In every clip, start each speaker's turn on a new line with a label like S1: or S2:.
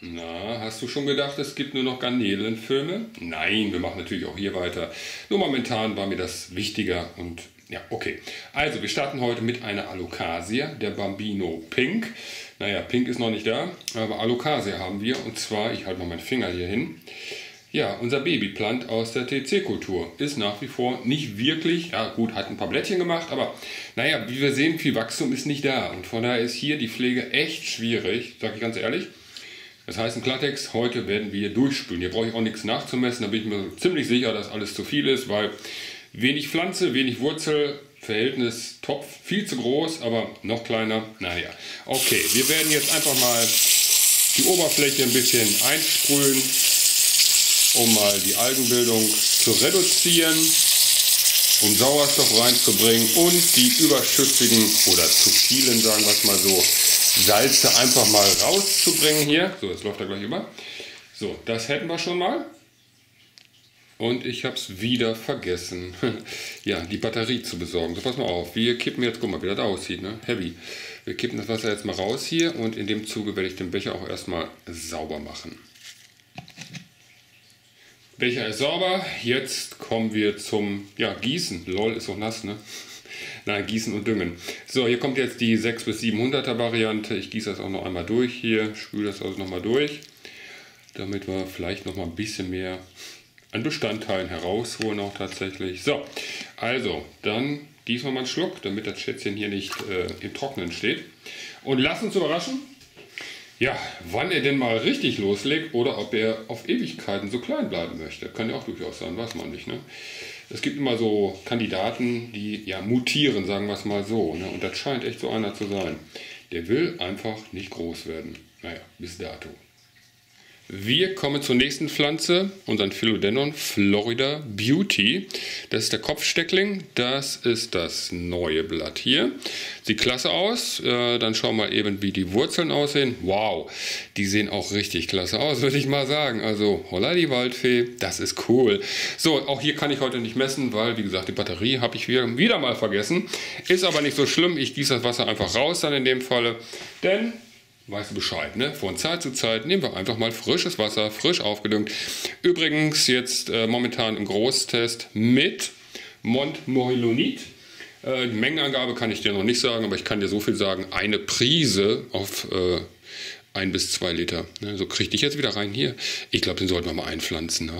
S1: Na, hast du schon gedacht, es gibt nur noch Garnelenfilme? Nein, wir machen natürlich auch hier weiter. Nur momentan war mir das wichtiger und ja, okay. Also, wir starten heute mit einer Alocasia, der Bambino Pink. Naja, Pink ist noch nicht da, aber Alocasia haben wir. Und zwar, ich halte mal meinen Finger hier hin. Ja, unser Babyplant aus der TC-Kultur ist nach wie vor nicht wirklich, ja gut, hat ein paar Blättchen gemacht, aber naja, wie wir sehen, viel Wachstum ist nicht da. Und von daher ist hier die Pflege echt schwierig, sage ich ganz ehrlich. Das heißt im Klartext, heute werden wir durchspülen. Hier brauche ich auch nichts nachzumessen, da bin ich mir ziemlich sicher, dass alles zu viel ist, weil wenig Pflanze, wenig Wurzel, Verhältnis Topf, viel zu groß, aber noch kleiner. Naja, okay, wir werden jetzt einfach mal die Oberfläche ein bisschen einsprühen, um mal die Algenbildung zu reduzieren, um Sauerstoff reinzubringen und die überschüssigen oder zu vielen, sagen wir es mal so, Salze einfach mal rauszubringen hier. So, jetzt läuft er gleich über. So, das hätten wir schon mal. Und ich habe es wieder vergessen, ja, die Batterie zu besorgen. So, pass mal auf, wir kippen jetzt, guck mal, wie das aussieht, ne? Heavy. Wir kippen das Wasser jetzt mal raus hier und in dem Zuge werde ich den Becher auch erstmal sauber machen. Becher ist sauber, jetzt kommen wir zum, ja, Gießen. Lol, ist auch nass, ne? Nein, Gießen und Düngen. So, hier kommt jetzt die 600 bis 700er Variante. Ich gieße das auch noch einmal durch hier, spüle das also noch mal durch, damit wir vielleicht noch mal ein bisschen mehr an Bestandteilen herausholen auch tatsächlich. So, also, dann gießen wir mal einen Schluck, damit das Schätzchen hier nicht im Trockenen steht. Und lasst uns überraschen, ja, wann er denn mal richtig loslegt oder ob er auf Ewigkeiten so klein bleiben möchte. Kann ja auch durchaus sein, weiß man nicht, ne? Es gibt immer so Kandidaten, die ja mutieren, sagen wir es mal so, ne? Und das scheint echt so einer zu sein. Der will einfach nicht groß werden. Naja, bis dato. Wir kommen zur nächsten Pflanze, unseren Philodendron Florida Beauty. Das ist der Kopfsteckling, das ist das neue Blatt hier. Sieht klasse aus, dann schauen wir mal eben, wie die Wurzeln aussehen. Wow, die sehen auch richtig klasse aus, würde ich mal sagen. Also, holla die Waldfee, das ist cool. So, auch hier kann ich heute nicht messen, weil, wie gesagt, die Batterie habe ich wieder mal vergessen. Ist aber nicht so schlimm, ich gieße das Wasser einfach raus dann in dem Falle, denn weißt du Bescheid, ne? Von Zeit zu Zeit nehmen wir einfach mal frisches Wasser, frisch aufgedüngt. Übrigens jetzt momentan im Großtest mit Montmorillonit. Die Mengenangabe kann ich dir noch nicht sagen, aber ich kann dir so viel sagen, eine Prise auf 1 bis 2 Liter. Ne? So kriege ich jetzt wieder rein hier. Ich glaube, den sollten wir mal einpflanzen.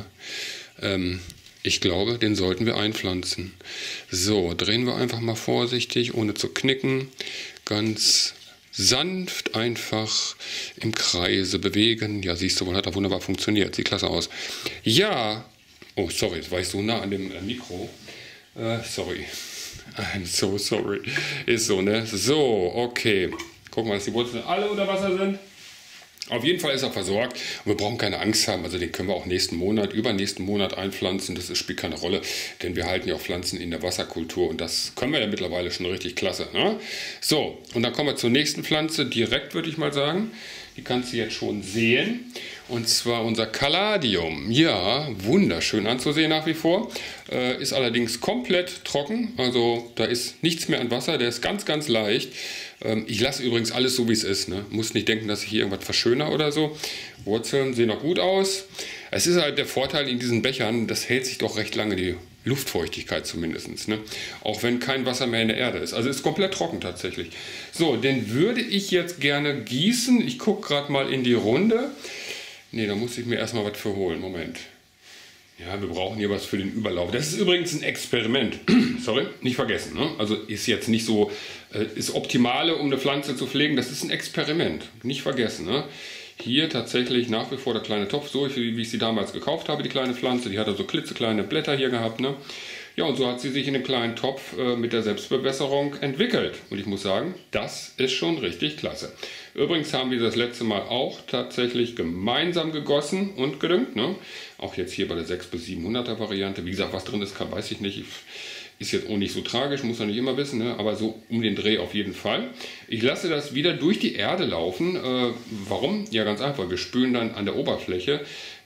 S1: Ne? Ich glaube, den sollten wir einpflanzen. So, drehen wir einfach mal vorsichtig, ohne zu knicken. Ganz sanft einfach im Kreise bewegen. Ja, siehst du, wohl hat er wunderbar funktioniert. Sieht klasse aus. Ja, oh, sorry, jetzt war ich so nah an dem Mikro. Sorry. I'm so sorry. Ist so, ne? So, okay. Gucken wir, dass die Wurzeln alle unter Wasser sind. Auf jeden Fall ist er versorgt und wir brauchen keine Angst haben. Also den können wir auch übernächsten Monat einpflanzen. Das spielt keine Rolle, denn wir halten ja auch Pflanzen in der Wasserkultur und das können wir ja mittlerweile schon richtig klasse. Ne? So, und dann kommen wir zur nächsten Pflanze direkt, würde ich mal sagen. Die kannst du jetzt schon sehen. Und zwar unser Caladium. Ja, wunderschön anzusehen nach wie vor. Ist allerdings komplett trocken. Also da ist nichts mehr an Wasser. Der ist ganz, ganz leicht. Ich lasse übrigens alles so, wie es ist. Ne? Muss nicht denken, dass ich hier irgendwas verschönere oder so. Wurzeln sehen auch gut aus. Es ist halt der Vorteil in diesen Bechern, das hält sich doch recht lange, die Luftfeuchtigkeit zumindest. Ne? Auch wenn kein Wasser mehr in der Erde ist. Also ist komplett trocken tatsächlich. So, den würde ich jetzt gerne gießen. Ich gucke gerade mal in die Runde. Ne, da muss ich mir erstmal was für holen. Moment. Ja, wir brauchen hier was für den Überlauf. Das ist übrigens ein Experiment. Sorry, nicht vergessen. Ne? Also ist jetzt nicht so, ist optimale, um eine Pflanze zu pflegen. Das ist ein Experiment. Nicht vergessen. Ne? Hier tatsächlich nach wie vor der kleine Topf, so wie ich sie damals gekauft habe, die kleine Pflanze. Die hatte so klitzekleine Blätter hier gehabt. Ne? Ja, und so hat sie sich in dem kleinen Topf mit der Selbstbewässerung entwickelt. Und ich muss sagen, das ist schon richtig klasse. Übrigens haben wir das letzte Mal auch tatsächlich gemeinsam gegossen und gedüngt. Ne? Auch jetzt hier bei der 600 bis 700er Variante. Wie gesagt, was drin ist, weiß ich nicht. Ist jetzt auch nicht so tragisch, muss man nicht immer wissen, ne? Aber so um den Dreh auf jeden Fall. Ich lasse das wieder durch die Erde laufen. Warum? Ja, ganz einfach. Wir spülen dann an der Oberfläche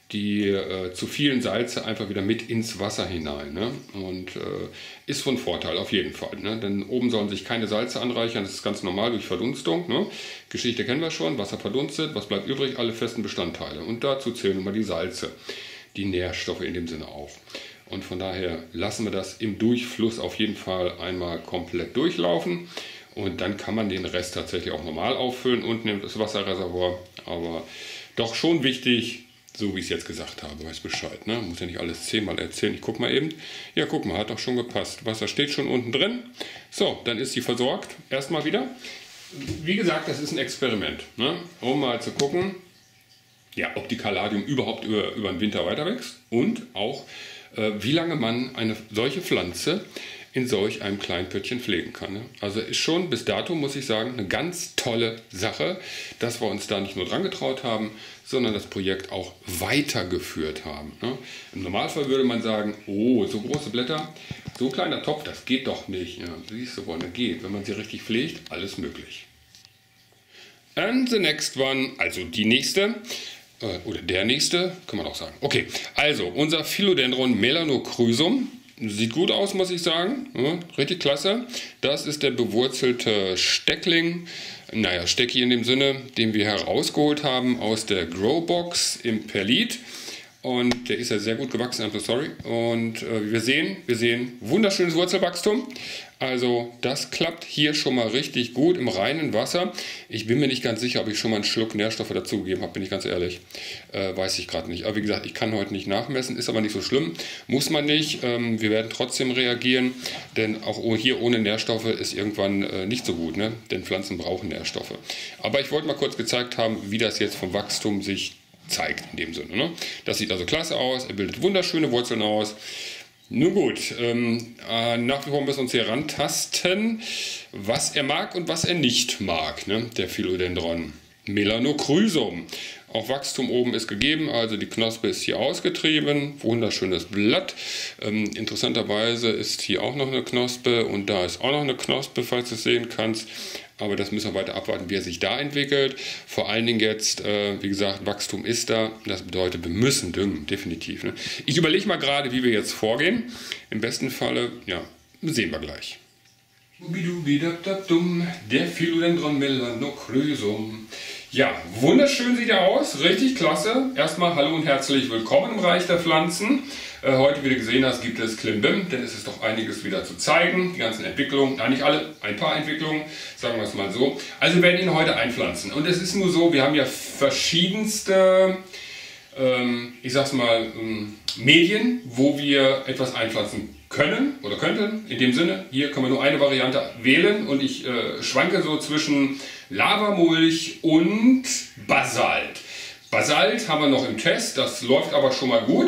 S1: die zu vielen Salze einfach wieder mit ins Wasser hinein. Ne? Und ist von Vorteil auf jeden Fall. Ne? Denn oben sollen sich keine Salze anreichern, das ist ganz normal durch Verdunstung. Ne? Geschichte kennen wir schon, Wasser verdunstet, was bleibt übrig? Alle festen Bestandteile. Und dazu zählen immer die Salze, die Nährstoffe in dem Sinne auch. Und von daher lassen wir das im Durchfluss auf jeden Fall einmal komplett durchlaufen. Und dann kann man den Rest tatsächlich auch normal auffüllen, unten in das Wasserreservoir. Aber doch schon wichtig, so wie ich es jetzt gesagt habe, weiß Bescheid. Ne? Muss ja nicht alles 10-mal erzählen. Ich gucke mal eben. Ja, guck mal, hat doch schon gepasst. Wasser steht schon unten drin. So, dann ist sie versorgt. Erstmal wieder. Wie gesagt, das ist ein Experiment. Ne? Um mal zu gucken, ja, ob die Caladium überhaupt über den Winter weiter wächst. Und auch, wie lange man eine solche Pflanze in solch einem kleinen Pöttchen pflegen kann. Ne? Also ist schon bis dato, muss ich sagen, eine ganz tolle Sache, dass wir uns da nicht nur dran getraut haben, sondern das Projekt auch weitergeführt haben. Ne? Im Normalfall würde man sagen, oh, so große Blätter, so ein kleiner Topf, das geht doch nicht. Ja, siehst du, woran das geht. Wenn man sie richtig pflegt, alles möglich. And the next one, also die nächste, oder der nächste, kann man auch sagen. Okay, also unser Philodendron Melanocrysum. Sieht gut aus, muss ich sagen. Ja, richtig klasse. Das ist der bewurzelte Steckling. Naja, Stecki in dem Sinne, den wir herausgeholt haben aus der Growbox im Perlit. Und der ist ja sehr gut gewachsen, I'm so sorry. Und wir sehen wunderschönes Wurzelwachstum. Also das klappt hier schon mal richtig gut im reinen Wasser. Ich bin mir nicht ganz sicher, ob ich schon mal einen Schluck Nährstoffe dazugegeben habe, bin ich ganz ehrlich. Weiß ich gerade nicht. Aber wie gesagt, ich kann heute nicht nachmessen, ist aber nicht so schlimm. Muss man nicht. Wir werden trotzdem reagieren, denn auch hier ohne Nährstoffe ist irgendwann nicht so gut. Ne? Denn Pflanzen brauchen Nährstoffe. Aber ich wollte mal kurz gezeigt haben, wie das jetzt vom Wachstum sich zeigt in dem Sinne. Ne? Das sieht also klasse aus, er bildet wunderschöne Wurzeln aus. Nun gut, nach wie vor müssen wir uns hier rantasten, was er mag und was er nicht mag, ne? Der Philodendron Melanocrysum. Auch Wachstum oben ist gegeben, also die Knospe ist hier ausgetrieben, wunderschönes Blatt. Interessanterweise ist hier auch noch eine Knospe und da ist auch noch eine Knospe, falls du es sehen kannst. Aber das müssen wir weiter abwarten, wie er sich da entwickelt. Vor allen Dingen jetzt, wie gesagt, Wachstum ist da. Das bedeutet, wir müssen düngen, definitiv. Ne? Ich überlege mal gerade, wie wir jetzt vorgehen. Im besten Falle, ja, sehen wir gleich. Der Philodendron Melanocrysum. Ja, wunderschön sieht er aus, richtig klasse. Erstmal hallo und herzlich willkommen im Reich der Pflanzen. Heute, wie du gesehen hast, gibt es Klimbim, denn es ist doch einiges wieder zu zeigen. Die ganzen Entwicklungen, nicht alle, ein paar Entwicklungen, sagen wir es mal so. Also wir werden ihn heute einpflanzen. Und es ist nur so, wir haben ja verschiedenste, ich sag's mal, Medien, wo wir etwas einpflanzen können oder könnten. In dem Sinne, hier können wir nur eine Variante wählen und ich schwanke so zwischen Lavamulch und Basalt. Basalt haben wir noch im Test, das läuft aber schon mal gut.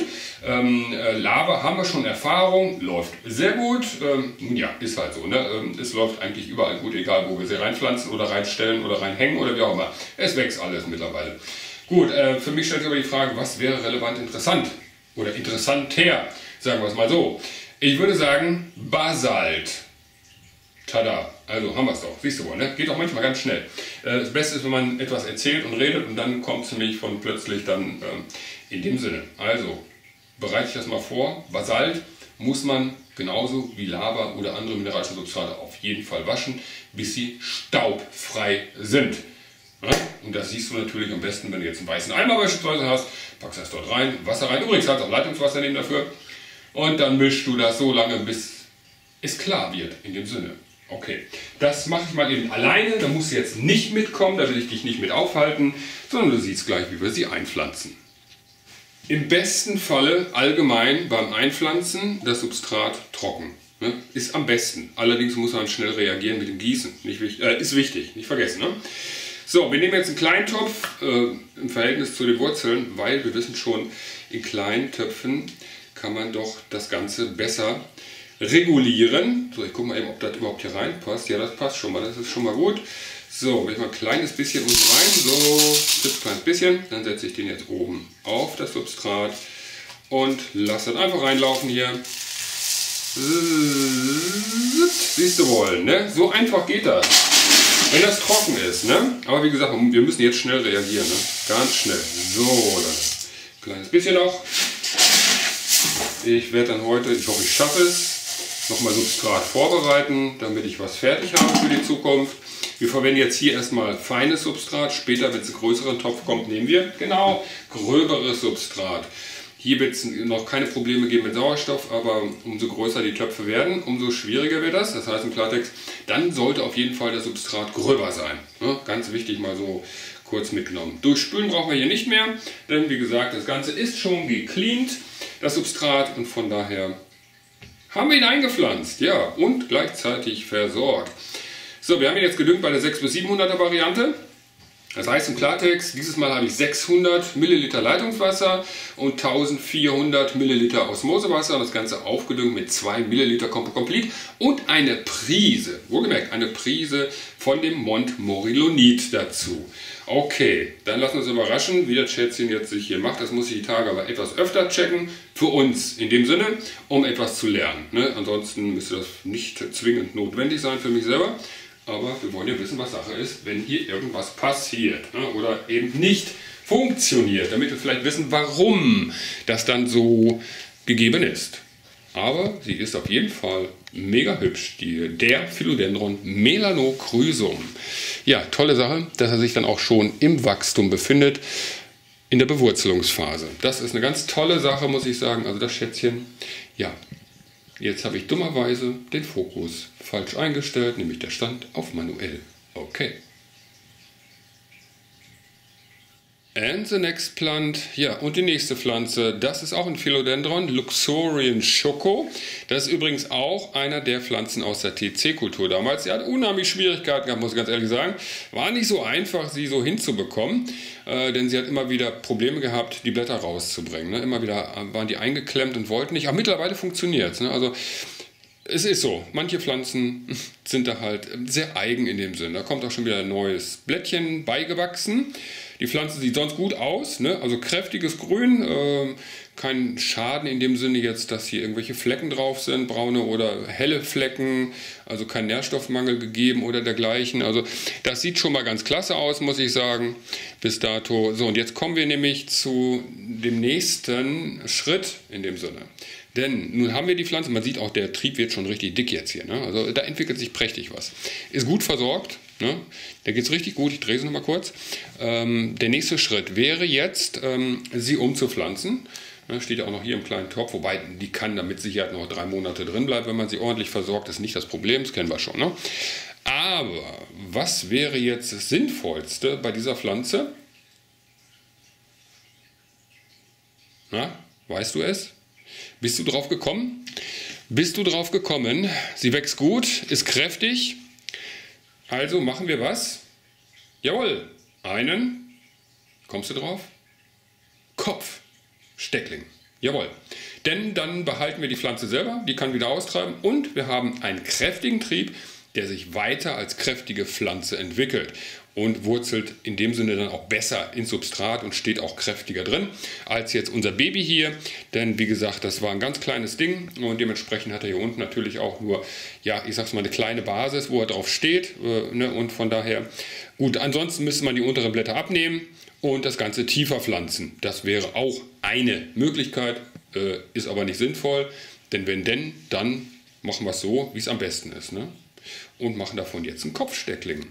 S1: Lava haben wir schon Erfahrung, läuft sehr gut. Ja, ist halt so. Ne? Es läuft eigentlich überall gut, egal wo wir sie reinpflanzen oder reinstellen oder reinhängen oder wie auch immer. Es wächst alles mittlerweile. Gut, für mich stellt sich aber die Frage, was wäre relevant interessant oder interessanter, sagen wir es mal so. Ich würde sagen Basalt. Tada, also haben wir es doch, siehst du wohl, ne? Geht auch manchmal ganz schnell. Das Beste ist, wenn man etwas erzählt und redet und dann kommt es nämlich von plötzlich dann in dem Sinne. Also, bereite ich das mal vor. Basalt muss man genauso wie Lava oder andere mineralische Substrate auf jeden Fall waschen, bis sie staubfrei sind. Ja? Und das siehst du natürlich am besten, wenn du jetzt einen weißen Eimer beispielsweise hast, packst das dort rein, Wasser rein, übrigens hat es auch Leitungswasser nehmen dafür und dann mischst du das so lange, bis es klar wird, in dem Sinne. Okay, das mache ich mal eben alleine, da musst du jetzt nicht mitkommen, da will ich dich nicht mit aufhalten, sondern du siehst gleich, wie wir sie einpflanzen. Im besten Falle allgemein beim Einpflanzen das Substrat trocken. Ne? Ist am besten, allerdings muss man schnell reagieren mit dem Gießen, ist wichtig, nicht vergessen. Ne? So, wir nehmen jetzt einen kleinen Topf im Verhältnis zu den Wurzeln, weil wir wissen schon, in kleinen Töpfen kann man doch das Ganze besser regulieren. So, ich gucke mal eben, ob das überhaupt hier reinpasst. Ja, das passt schon mal, das ist schon mal gut. So, wenn ich mal ein kleines bisschen unten rein, so ein kleines bisschen, dann setze ich den jetzt oben auf das Substrat und lasse das einfach reinlaufen hier. Siehst du wohl, ne? So einfach geht das, wenn das trocken ist, ne? Aber wie gesagt, wir müssen jetzt schnell reagieren, ne? Ganz schnell. So, dann Kleines bisschen noch. Ich werde dann heute, ich hoffe ich schaffe es, nochmal Substrat vorbereiten, damit ich was fertig habe für die Zukunft. Wir verwenden jetzt hier erstmal feines Substrat, später, wenn es einen größeren Topf kommt, nehmen wir genau gröberes Substrat. Hier wird es noch keine Probleme geben mit Sauerstoff, aber umso größer die Töpfe werden, umso schwieriger wird das. Das heißt im Klartext, dann sollte auf jeden Fall das Substrat gröber sein. Ja, ganz wichtig, mal so kurz mitgenommen. Durchspülen brauchen wir hier nicht mehr, denn wie gesagt, das Ganze ist schon gecleant, das Substrat, und von daher haben wir ihn eingepflanzt, ja, und gleichzeitig versorgt. So, wir haben ihn jetzt gedüngt bei der 600 bis 700er Variante. Das heißt im Klartext, dieses Mal habe ich 600 Milliliter Leitungswasser und 1400 Milliliter Osmosewasser. Das Ganze aufgedüngt mit 2 Milliliter Complete und eine Prise, wohlgemerkt eine Prise von dem Montmorillonit dazu. Okay, dann lassen wir uns überraschen, wie das Schätzchen jetzt sich hier macht. Das muss ich die Tage aber etwas öfter checken. Für uns in dem Sinne, um etwas zu lernen. Ne? Ansonsten müsste das nicht zwingend notwendig sein für mich selber. Aber wir wollen ja wissen, was Sache ist, wenn hier irgendwas passiert, ne? Oder eben nicht funktioniert, damit wir vielleicht wissen, warum das dann so gegeben ist. Aber sie ist auf jeden Fall mega hübsch, der Philodendron Melanocrysum. Ja, tolle Sache, dass er sich dann auch schon im Wachstum befindet, in der Bewurzelungsphase. Das ist eine ganz tolle Sache, muss ich sagen. Also das Schätzchen, ja. Jetzt habe ich dummerweise den Fokus falsch eingestellt, nämlich der stand auf manuell. Okay. And the next plant, ja, und die nächste Pflanze, das ist auch ein Philodendron, Luxurian Choco. Das ist übrigens auch einer der Pflanzen aus der TC-Kultur damals. Sie hat unheimlich Schwierigkeiten gehabt, muss ich ganz ehrlich sagen. War nicht so einfach, sie so hinzubekommen, denn sie hat immer wieder Probleme gehabt, die Blätter rauszubringen. Ne? Immer wieder waren die eingeklemmt und wollten nicht, aber mittlerweile funktioniert es. Ne? Also es ist so, manche Pflanzen sind da halt sehr eigen in dem Sinn. Da kommt auch schon wieder ein neues Blättchen beigewachsen. Die Pflanze sieht sonst gut aus, ne? Also kräftiges Grün, kein Schaden in dem Sinne jetzt, dass hier irgendwelche Flecken drauf sind, braune oder helle Flecken, also kein Nährstoffmangel gegeben oder dergleichen. Also das sieht schon mal ganz klasse aus, muss ich sagen, bis dato. So, und jetzt kommen wir nämlich zu dem nächsten Schritt in dem Sinne. Denn nun haben wir die Pflanze, man sieht auch, der Trieb wird schon richtig dick jetzt hier. Ne? Also da entwickelt sich prächtig was. Ist gut versorgt. Ne? Da geht es richtig gut, ich drehe sie nochmal kurz. Der nächste Schritt wäre jetzt, sie umzupflanzen. Ne, steht ja auch noch hier im kleinen Topf, wobei die kann da mit Sicherheit noch 3 Monate drin bleiben, wenn man sie ordentlich versorgt. Das ist nicht das Problem, das kennen wir schon. Ne? Aber was wäre jetzt das Sinnvollste bei dieser Pflanze? Na, weißt du es? Bist du drauf gekommen? Bist du drauf gekommen? Sie wächst gut, ist kräftig. Also machen wir was? Jawohl, einen, kommst du drauf? Kopfsteckling. Jawohl. Denn dann behalten wir die Pflanze selber, die kann wieder austreiben und wir haben einen kräftigen Trieb, der sich weiter als kräftige Pflanze entwickelt und wurzelt in dem Sinne dann auch besser ins Substrat und steht auch kräftiger drin als jetzt unser Baby hier. Denn wie gesagt, das war ein ganz kleines Ding und dementsprechend hat er hier unten natürlich auch nur, ja, ich sag's mal, eine kleine Basis, wo er drauf steht. Ne? Und von daher, gut, ansonsten müsste man die unteren Blätter abnehmen und das Ganze tiefer pflanzen. Das wäre auch eine Möglichkeit, ist aber nicht sinnvoll, denn wenn denn, dann machen wir es so, wie es am besten ist. Ne? Und machen davon jetzt einen Kopfsteckling.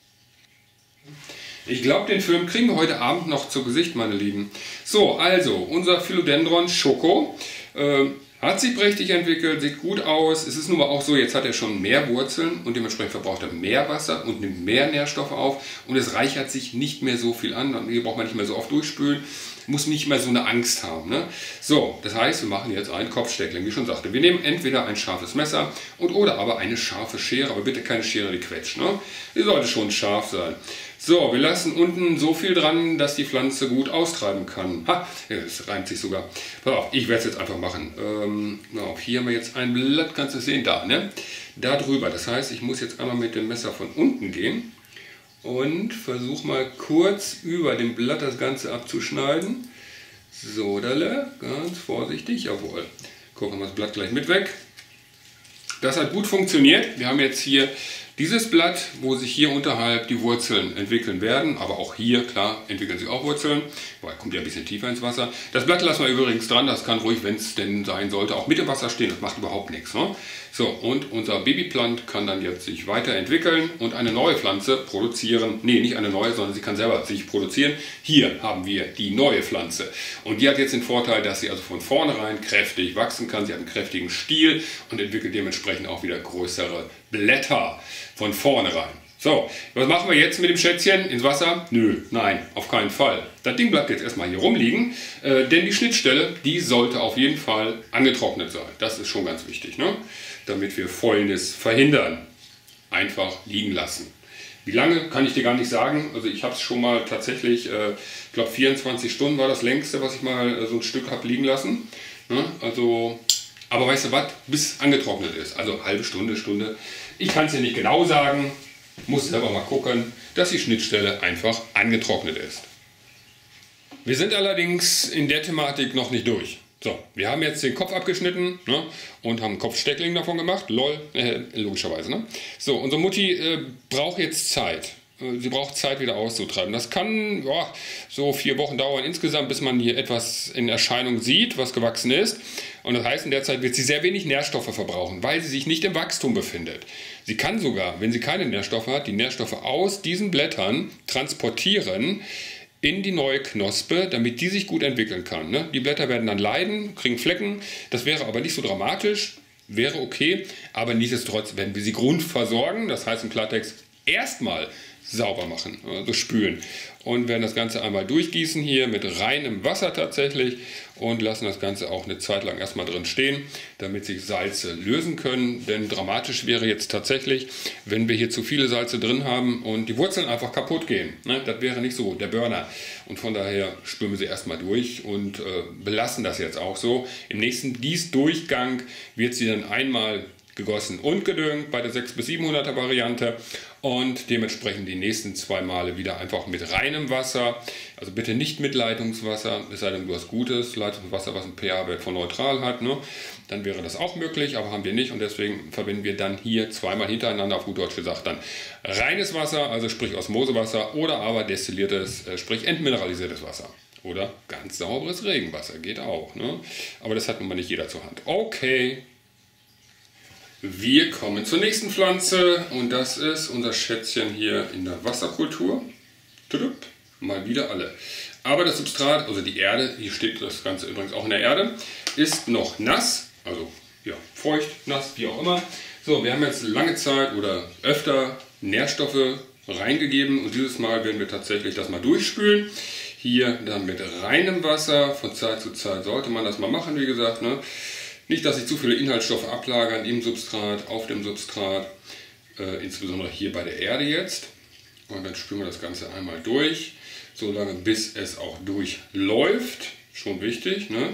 S1: Ich glaube, den Film kriegen wir heute Abend noch zu Gesicht, meine Lieben. So, also, unser Philodendron Choco hat sich prächtig entwickelt, sieht gut aus. Es ist nun mal auch so, jetzt hat er schon mehr Wurzeln und dementsprechend verbraucht er mehr Wasser und nimmt mehr Nährstoffe auf. Und es reichert sich nicht mehr so viel an. Hier braucht man nicht mehr so oft durchspülen. Muss nicht mehr so eine Angst haben. Ne? So, das heißt, wir machen jetzt einen Kopfsteckling, wie ich schon sagte. Wir nehmen entweder ein scharfes Messer oder aber eine scharfe Schere, aber bitte keine Schere, die quetscht. Ne? Die sollte schon scharf sein. So, wir lassen unten so viel dran, dass die Pflanze gut austreiben kann. Ha, es reimt sich sogar. Pass auf, ich werde es jetzt einfach machen. Hier haben wir jetzt ein Blatt, kannst du es sehen, da, ne? Da drüber. Das heißt, ich muss jetzt einmal mit dem Messer von unten gehen und versuche mal kurz über dem Blatt das Ganze abzuschneiden. So, ganz vorsichtig, jawohl. Gucken wir das Blatt gleich mit weg. Das hat gut funktioniert. Wir haben jetzt hier Dieses Blatt, wo sich hier unterhalb die Wurzeln entwickeln werden, aber auch hier, klar, entwickeln sich auch Wurzeln, weil kommt ja ein bisschen tiefer ins Wasser. Das Blatt lassen wir übrigens dran, das kann ruhig, wenn es denn sein sollte, auch mit dem Wasser stehen, das macht überhaupt nichts. Ne? So, und unser Babyplant kann dann jetzt sich weiterentwickeln und eine neue Pflanze produzieren. Nee, nicht eine neue, sondern sie kann selber sich produzieren. Hier haben wir die neue Pflanze. Und die hat jetzt den Vorteil, dass sie also von vornherein kräftig wachsen kann. Sie hat einen kräftigen Stiel und entwickelt dementsprechend auch wieder größere Blätter von vornherein. So, was machen wir jetzt mit dem Schätzchen? Ins Wasser? Nö, nein, auf keinen Fall. Das Ding bleibt jetzt erstmal hier rumliegen, denn die Schnittstelle, die sollte auf jeden Fall angetrocknet sein. Das ist schon ganz wichtig, ne? Damit wir Fäulnis verhindern. Einfach liegen lassen. Wie lange, kann ich dir gar nicht sagen. Also ich habe es schon mal tatsächlich, ich glaube 24 Stunden war das längste, was ich mal so ein Stück habe liegen lassen. Ne? Also, aber weißt du was, bis angetrocknet ist. Also halbe Stunde, Stunde. Ich kann es dir nicht genau sagen. Muss selber mal gucken, dass die Schnittstelle einfach angetrocknet ist. Wir sind allerdings in der Thematik noch nicht durch. So, wir haben jetzt den Kopf abgeschnitten, ne, und haben einen Kopfsteckling davon gemacht. Lol, logischerweise. Ne? So, unsere Mutti braucht jetzt Zeit. Sie braucht Zeit wieder auszutreiben. Das kann so 4 Wochen dauern insgesamt, bis man hier etwas in Erscheinung sieht, was gewachsen ist. Und das heißt, in der Zeit wird sie sehr wenig Nährstoffe verbrauchen, weil sie sich nicht im Wachstum befindet. Sie kann sogar, wenn sie keine Nährstoffe hat, die Nährstoffe aus diesen Blättern transportieren in die neue Knospe, damit die sich gut entwickeln kann. Ne? Die Blätter werden dann leiden, kriegen Flecken. Das wäre aber nicht so dramatisch, wäre okay. Aber nichtsdestotrotz werden wir sie grundversorgen. Das heißt im Klartext erstmal sauber machen, also spülen. Und werden das Ganze einmal durchgießen hier mit reinem Wasser tatsächlich und lassen das Ganze auch eine Zeit lang erstmal drin stehen, damit sich Salze lösen können. Denn dramatisch wäre jetzt tatsächlich, wenn wir hier zu viele Salze drin haben und die Wurzeln einfach kaputt gehen. Ne? Das wäre nicht so der Burner. Und von daher spülen wir sie erstmal durch und belassen das jetzt auch so. Im nächsten Gießdurchgang wird sie dann einmal gegossen und gedüngt bei der 600 bis 700er Variante und dementsprechend die nächsten 2 Male wieder einfach mit reinem Wasser, also bitte nicht mit Leitungswasser, es sei denn du hast gutes Leitungswasser, was einen pH-Wert von neutral hat, ne? Dann wäre das auch möglich, aber haben wir nicht und deswegen verwenden wir dann hier 2-mal hintereinander, auf gut Deutsch gesagt, dann reines Wasser, also sprich Osmosewasser oder aber destilliertes, sprich entmineralisiertes Wasser. Oder ganz sauberes Regenwasser, geht auch, ne? Aber das hat nun mal nicht jeder zur Hand. Okay. Wir kommen zur nächsten Pflanze und das ist unser Schätzchen hier in der Wasserkultur. Mal wieder alle. Aber das Substrat, also die Erde, hier steht das Ganze übrigens auch in der Erde, ist noch nass, also ja, feucht, nass, wie auch immer. So, wir haben jetzt lange Zeit oder öfter Nährstoffe reingegeben und dieses Mal werden wir tatsächlich das mal durchspülen. Hier dann mit reinem Wasser, von Zeit zu Zeit sollte man das mal machen, wie gesagt, ne? Nicht, dass sich zu viele Inhaltsstoffe ablagern im Substrat, auf dem Substrat, insbesondere hier bei der Erde jetzt. Und dann spülen wir das Ganze einmal durch, solange bis es auch durchläuft. Schon wichtig, ne?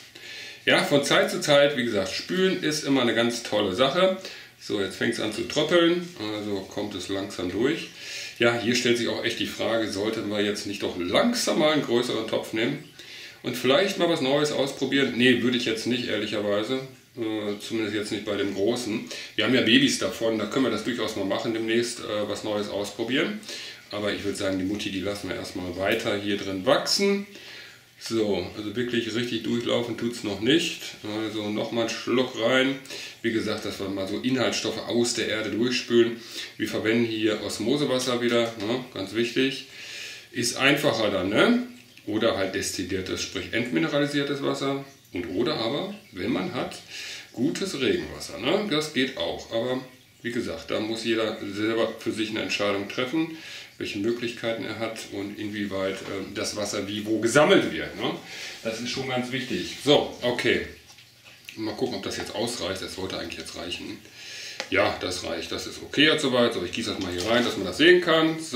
S1: Ja, von Zeit zu Zeit, wie gesagt, spülen ist immer eine ganz tolle Sache. So, jetzt fängt es an zu tröppeln, also kommt es langsam durch. Ja, hier stellt sich auch echt die Frage, sollten wir jetzt nicht doch langsam mal einen größeren Topf nehmen? Und vielleicht mal was Neues ausprobieren. Nee, würde ich jetzt nicht, ehrlicherweise. Zumindest jetzt nicht bei dem Großen. Wir haben ja Babys davon, da können wir das durchaus mal machen, demnächst was Neues ausprobieren. Aber ich würde sagen, die Mutti, die lassen wir erstmal weiter hier drin wachsen. So, also wirklich richtig durchlaufen tut es noch nicht. Also nochmal einen Schluck rein. Wie gesagt, dass wir mal so Inhaltsstoffe aus der Erde durchspülen. Wir verwenden hier Osmosewasser wieder, ne? Ganz wichtig. Ist einfacher dann, ne? Oder halt destilliertes, sprich entmineralisiertes Wasser. Und oder aber, wenn man hat, gutes Regenwasser. Ne? Das geht auch. Aber wie gesagt, da muss jeder selber für sich eine Entscheidung treffen, welche Möglichkeiten er hat und inwieweit das Wasser wie wo gesammelt wird. Ne? Das ist schon ganz wichtig. So, okay. Mal gucken, ob das jetzt ausreicht. Das sollte eigentlich jetzt reichen. Ja, das reicht. Das ist okay jetzt soweit. So, ich gieße das mal hier rein, dass man das sehen kann. So,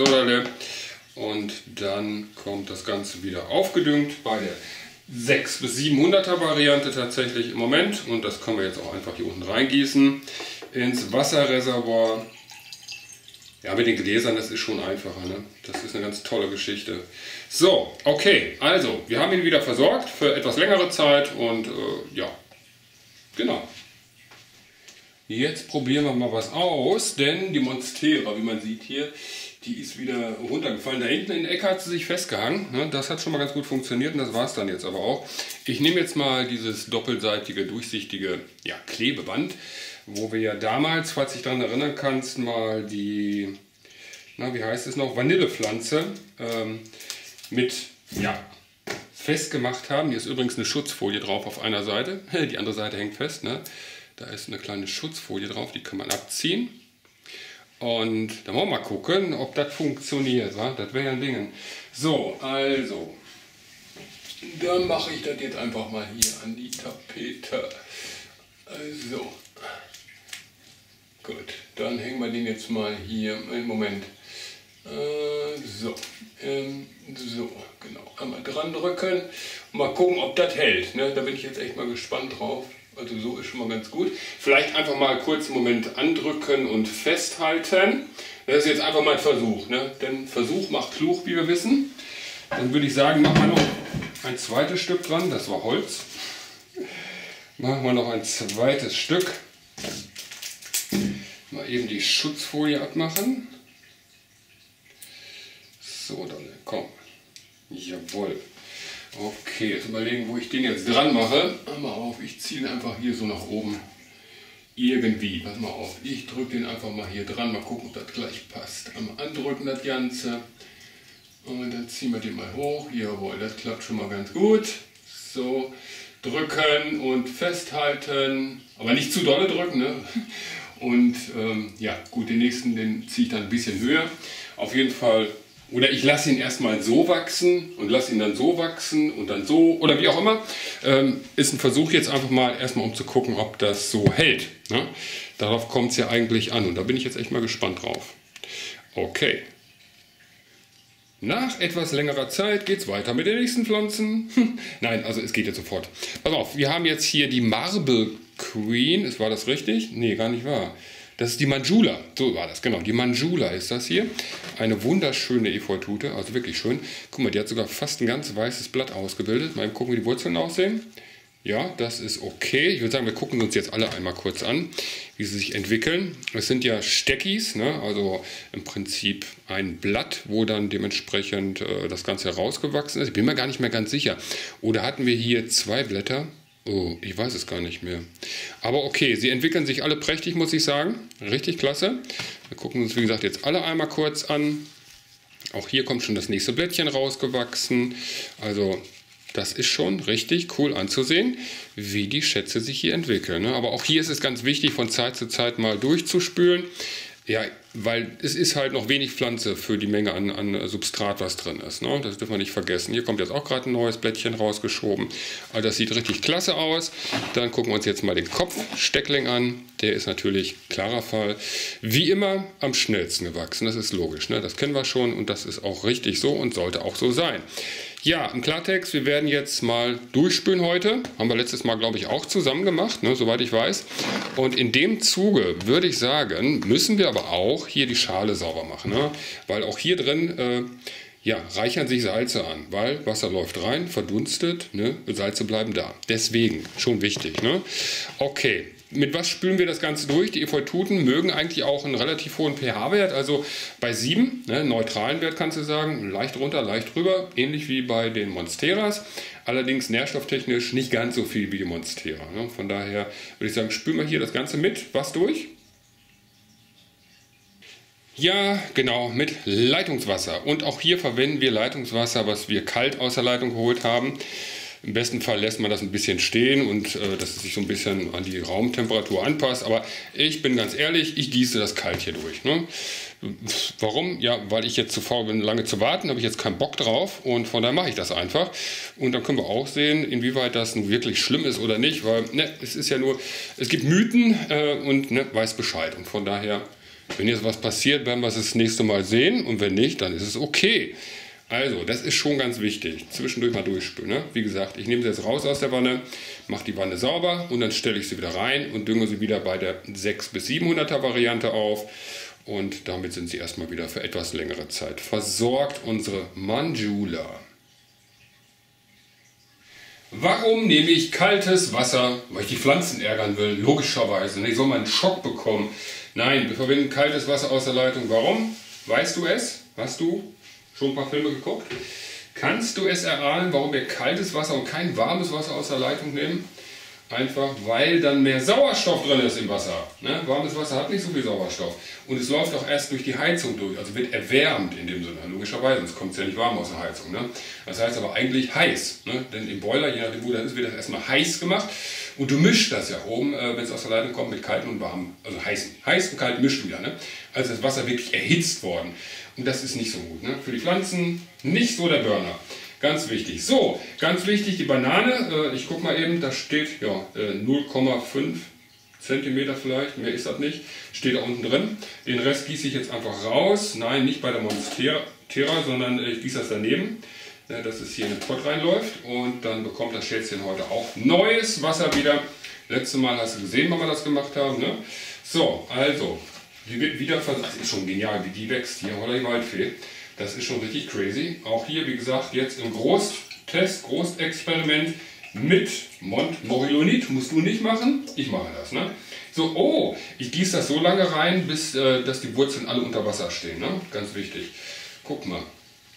S1: und dann kommt das Ganze wieder aufgedüngt bei der 600 bis 700er Variante tatsächlich im Moment. Und das können wir jetzt auch einfach hier unten reingießen ins Wasserreservoir. Ja, mit den Gläsern, das ist schon einfacher, ne? Das ist eine ganz tolle Geschichte. So, okay, also wir haben ihn wieder versorgt für etwas längere Zeit und ja, genau. Jetzt probieren wir mal was aus, denn die Monstera, wie man sieht hier, die ist wieder runtergefallen. Da hinten in der Ecke hat sie sich festgehangen. Das hat schon mal ganz gut funktioniert und das war es dann jetzt aber auch. Ich nehme jetzt mal dieses doppelseitige, durchsichtige Klebeband, wo wir ja damals, falls du dich daran erinnern kannst, mal die, wie heißt es noch, Vanillepflanze mit festgemacht haben. Hier ist übrigens eine Schutzfolie drauf auf einer Seite. Die andere Seite hängt fest. Da ist eine kleine Schutzfolie drauf, die kann man abziehen. Und dann wollen wir mal gucken, ob das funktioniert. Wa? Das wäre ja ein Ding. So, also, dann mache ich das jetzt einfach mal hier an die Tapete. Also, gut, dann hängen wir den jetzt mal hier. Einen Moment. So, genau. Einmal dran drücken. Mal gucken, ob das hält. Da bin ich jetzt echt mal gespannt drauf. Also so ist schon mal ganz gut. Vielleicht einfach mal kurz einen Moment andrücken und festhalten. Das ist jetzt einfach mal ein Versuch. Denn Versuch macht klug, wie wir wissen. Dann würde ich sagen, machen wir noch ein zweites Stück dran. Das war Holz. Machen wir noch ein zweites Stück. Mal eben die Schutzfolie abmachen. So, dann komm. Jawohl. Okay, jetzt überlegen, wo ich den jetzt dran mache. Pass mal auf, ich ziehe ihn einfach hier so nach oben. Irgendwie, pass mal auf. Ich drücke den einfach mal hier dran. Mal gucken, ob das gleich passt. Einmal andrücken das Ganze. Und dann ziehen wir den mal hoch. Jawohl, das klappt schon mal ganz gut. So, drücken und festhalten. Aber nicht zu dolle drücken. Und gut, den nächsten, den ziehe ich dann ein bisschen höher. Auf jeden Fall. Oder ich lasse ihn erstmal so wachsen und lasse ihn dann so wachsen und dann so oder wie auch immer. Ist ein Versuch jetzt einfach mal erstmal, um zu gucken, ob das so hält. Darauf kommt es ja eigentlich an und da bin ich jetzt echt mal gespannt drauf. Okay. Nach etwas längerer Zeit geht es weiter mit den nächsten Pflanzen. Nein, also es geht jetzt sofort. Pass auf, wir haben jetzt hier die Marble Queen. War das richtig? Nee, gar nicht wahr. Das ist die Manjula, so war das, genau, die Manjula ist das hier. Eine wunderschöne Efeutute, also wirklich schön. Guck mal, die hat sogar fast ein ganz weißes Blatt ausgebildet. Mal gucken, wie die Wurzeln aussehen. Ja, das ist okay. Ich würde sagen, wir gucken uns jetzt alle einmal kurz an, wie sie sich entwickeln. Es sind ja Steckis, also im Prinzip ein Blatt, wo dann dementsprechend das Ganze herausgewachsen ist. Ich bin mir gar nicht mehr ganz sicher. Oder hatten wir hier zwei Blätter? Oh, ich weiß es gar nicht mehr. Aber okay, sie entwickeln sich alle prächtig, muss ich sagen. Richtig klasse. Wir gucken uns, wie gesagt, jetzt alle einmal kurz an. Auch hier kommt schon das nächste Blättchen rausgewachsen. Also das ist schon richtig cool anzusehen, wie die Schätze sich hier entwickeln. Aber auch hier ist es ganz wichtig, von Zeit zu Zeit mal durchzuspülen. Ja, weil es ist halt noch wenig Pflanze für die Menge an Substrat, was drin ist. Das dürfen wir nicht vergessen. Hier kommt jetzt auch gerade ein neues Blättchen rausgeschoben. Also das sieht richtig klasse aus. Dann gucken wir uns jetzt mal den Kopfsteckling an. Der ist natürlich, klarer Fall, wie immer am schnellsten gewachsen. Das ist logisch. Das kennen wir schon und das ist auch richtig so und sollte auch so sein. Ja, im Klartext, wir werden jetzt mal durchspülen heute. Haben wir letztes Mal, glaube ich, auch zusammen gemacht, soweit ich weiß. Und in dem Zuge würde ich sagen, müssen wir aber auch hier die Schale sauber machen. Weil auch hier drin reichern sich Salze an, weil Wasser läuft rein, verdunstet, Salze bleiben da. Deswegen, schon wichtig. Okay. Mit was spülen wir das Ganze durch? Die Efeututen mögen eigentlich auch einen relativ hohen pH-Wert, also bei 7, neutralen Wert kannst du sagen, leicht runter, leicht drüber, ähnlich wie bei den Monsteras, allerdings nährstofftechnisch nicht ganz so viel wie die Monstera. Von daher würde ich sagen, spülen wir hier das Ganze mit was durch? Ja, genau, mit Leitungswasser. Und auch hier verwenden wir Leitungswasser, was wir kalt aus der Leitung geholt haben. Im besten Fall lässt man das ein bisschen stehen und dass es sich so ein bisschen an die Raumtemperatur anpasst. Aber ich bin ganz ehrlich, ich gieße das kalt hier durch. Warum? Ja, weil ich jetzt zu faul bin, lange zu warten, habe ich jetzt keinen Bock drauf und von daher mache ich das einfach. Und dann können wir auch sehen, inwieweit das nun wirklich schlimm ist oder nicht, weil es ist ja nur, es gibt Mythen und weiß Bescheid. Und von daher, wenn jetzt was passiert, werden wir es das nächste Mal sehen und wenn nicht, dann ist es okay. Also, das ist schon ganz wichtig. Zwischendurch mal durchspülen. Wie gesagt, ich nehme sie jetzt raus aus der Wanne, mache die Wanne sauber und dann stelle ich sie wieder rein und dünge sie wieder bei der 600 bis 700er Variante auf. Und damit sind sie erstmal wieder für etwas längere Zeit versorgt, unsere Manjula. Warum nehme ich kaltes Wasser? Weil ich die Pflanzen ärgern will, logischerweise. Ich soll mal einen Schock bekommen. Nein, wir verwenden kaltes Wasser aus der Leitung. Warum? Weißt du es? Hast du schon ein paar Filme geguckt? Kannst du es erahnen, warum wir kaltes Wasser und kein warmes Wasser aus der Leitung nehmen? Einfach, weil dann mehr Sauerstoff drin ist im Wasser. Ne? Warmes Wasser hat nicht so viel Sauerstoff. Und es läuft auch erst durch die Heizung durch, also wird erwärmt in dem Sinne. Logischerweise, sonst kommt es ja nicht warm aus der Heizung. Ne? Das heißt aber eigentlich heiß. Ne? Denn im Boiler, je nachdem wo das ist, wird das erstmal heiß gemacht. Und du mischst das ja oben, wenn es aus der Leitung kommt, mit kaltem und warmem, also heißen. Heiß und kalt mischt wieder. Ne? Also das Wasser wirklich erhitzt worden. Und das ist nicht so gut. Ne? Für die Pflanzen nicht so der Burner. Ganz wichtig. So, ganz wichtig, die Banane, ich gucke mal eben, da steht ja 0,5 cm vielleicht, mehr ist das nicht, steht da unten drin. Den Rest gieße ich jetzt einfach raus. Nein, nicht bei der Monstera, sondern ich gieße das daneben, dass es hier in den Pott reinläuft und dann bekommt das Schätzchen heute auch neues Wasser wieder. Letztes Mal hast du gesehen, wann wir das gemacht haben. Ne? So, also, die wird wieder versorgt. Das ist schon genial, wie die wächst hier, oder die Waldfee. Das ist schon richtig crazy. Auch hier, wie gesagt, jetzt im Großtest, Großexperiment mit Montmorillonit. Musst du nicht machen, ich mache das. Ne? So, oh, ich gieße das so lange rein, bis dass die Wurzeln alle unter Wasser stehen. Ne? Ganz wichtig. Guck mal.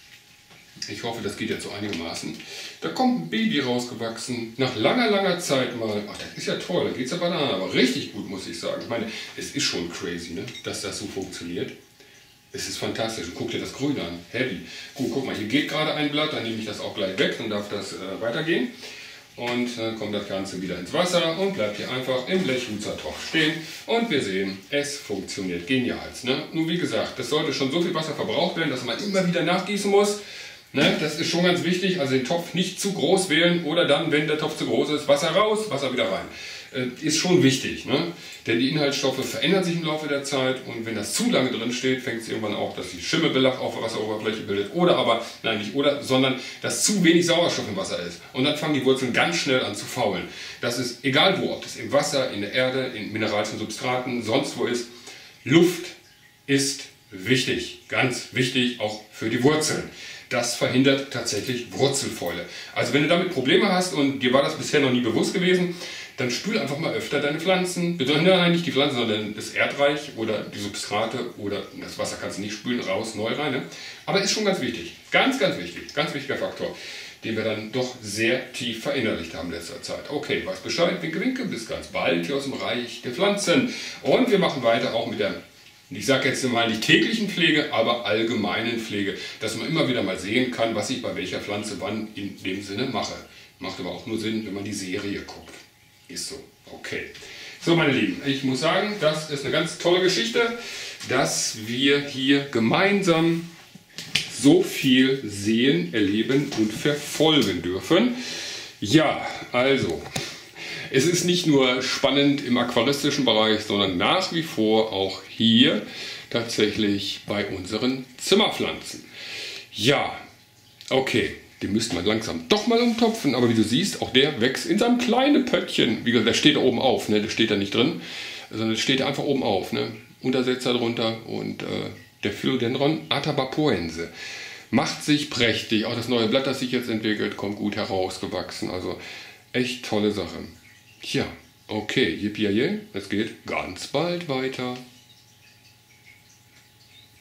S1: Ich hoffe, das geht jetzt so einigermaßen. Da kommt ein Baby rausgewachsen. Nach langer, langer Zeit mal. Ach, das ist ja toll. Da geht es ja Bananen. Aber richtig gut, muss ich sagen. Ich meine, es ist schon crazy, ne? Dass das so funktioniert. Es ist fantastisch. Und guck dir das Grün an. Heavy. Gut, guck mal, hier geht gerade ein Blatt. Dann nehme ich das auch gleich weg. Dann darf das weitergehen. Und dann kommt das Ganze wieder ins Wasser und bleibt hier einfach im Blechhutzertopf stehen. Und wir sehen, es funktioniert genial. Ne? Nun, wie gesagt, das sollte schon so viel Wasser verbraucht werden, dass man immer wieder nachgießen muss. Ne? Das ist schon ganz wichtig. Also den Topf nicht zu groß wählen oder dann, wenn der Topf zu groß ist, Wasser raus, Wasser wieder rein. Ist schon wichtig, ne? Denn die Inhaltsstoffe verändern sich im Laufe der Zeit und wenn das zu lange drin steht, fängt es irgendwann auch, dass die Schimmelbelach auf der Wasseroberfläche bildet oder aber, nein nicht oder, sondern dass zu wenig Sauerstoff im Wasser ist und dann fangen die Wurzeln ganz schnell an zu faulen. Das ist egal wo, ob das im Wasser, in der Erde, in mineralischen Substraten, sonst wo ist. Luft ist wichtig, ganz wichtig auch für die Wurzeln. Das verhindert tatsächlich Wurzelfäule. Also wenn du damit Probleme hast und dir war das bisher noch nie bewusst gewesen, dann spül einfach mal öfter deine Pflanzen. Nein, nicht die Pflanzen, sondern das Erdreich oder die Substrate oder das Wasser kannst du nicht spülen, raus, neu rein. Ne? Aber ist schon ganz wichtig. Ganz, ganz wichtig. Ganz wichtiger Faktor, den wir dann doch sehr tief verinnerlicht haben in letzter Zeit. Okay, weiß Bescheid, winke, winke, bis ganz bald hier aus dem Reich der Pflanzen. Und wir machen weiter auch mit der, ich sage jetzt mal nicht täglichen Pflege, aber allgemeinen Pflege, dass man immer wieder mal sehen kann, was ich bei welcher Pflanze wann in dem Sinne mache. Macht aber auch nur Sinn, wenn man die Serie guckt. Ist so, okay. So, meine Lieben, ich muss sagen, das ist eine ganz tolle Geschichte, dass wir hier gemeinsam so viel sehen, erleben und verfolgen dürfen. Ja, also, es ist nicht nur spannend im aquaristischen Bereich, sondern nach wie vor auch hier tatsächlich bei unseren Zimmerpflanzen. Ja, okay. Den müsste man langsam doch mal umtopfen, aber wie du siehst, auch der wächst in seinem kleinen Pöttchen. Wie gesagt, der steht da oben auf, ne? Der steht da nicht drin, sondern der steht da einfach oben auf. Ne? Untersetzer drunter und der Philodendron atabapoense macht sich prächtig. Auch das neue Blatt, das sich jetzt entwickelt, kommt gut herausgewachsen. Also echt tolle Sache. Tja, okay, yippie, es geht ganz bald weiter.